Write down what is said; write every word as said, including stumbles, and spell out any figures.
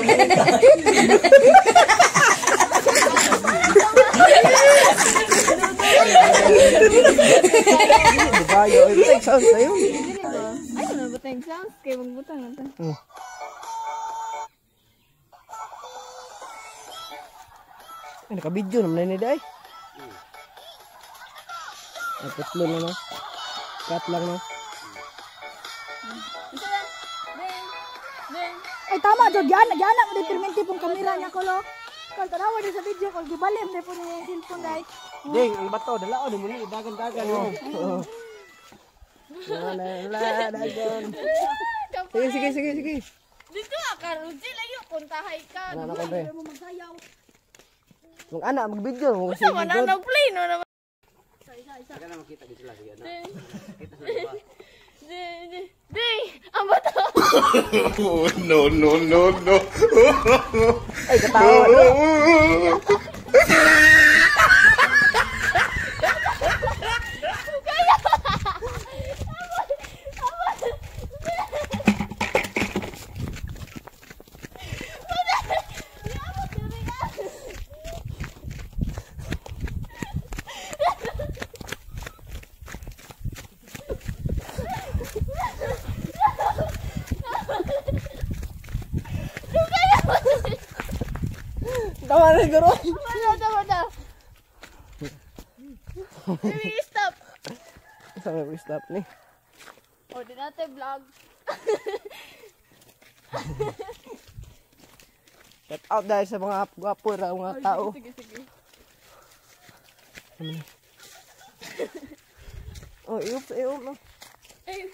Bayo, ito sound sa'yo. Ay, ano ba tayong sound? Kaya magbutang natin. Hmm. Ay, naka-video naman na nila eh. Ay, putlo na no. Cut lang no. Ay, tama, Jod. Yan, yan ang determinti pong kamera niya ko, lo. Kung tanawa din sa video, kung gibalim na po niya yung cellphone, guys. Ding, ang bato, dala o, di mo ni, dagan-dagan mo. Wala, wala, dagan. Sige, sige, sige, sige. Dito ka, Rudy, layo, puntahay ka. Ano, ano, kabe? Mo magsayaw. Kung anak, mag-video mo. Basta mananaw play, no naman. Saka na makita din sila, sige, ano. Kita sila ba? Ding, ang bato. No, no, no, no. Ay, katawa. Tama na siguro. Tama na, tama na. Maybe stop. Saan may stop ni? O, di natin vlog. Cut out dahil sa mga gwapo na mga tao. Sige, sige. Oh, iup, iup no. Ay,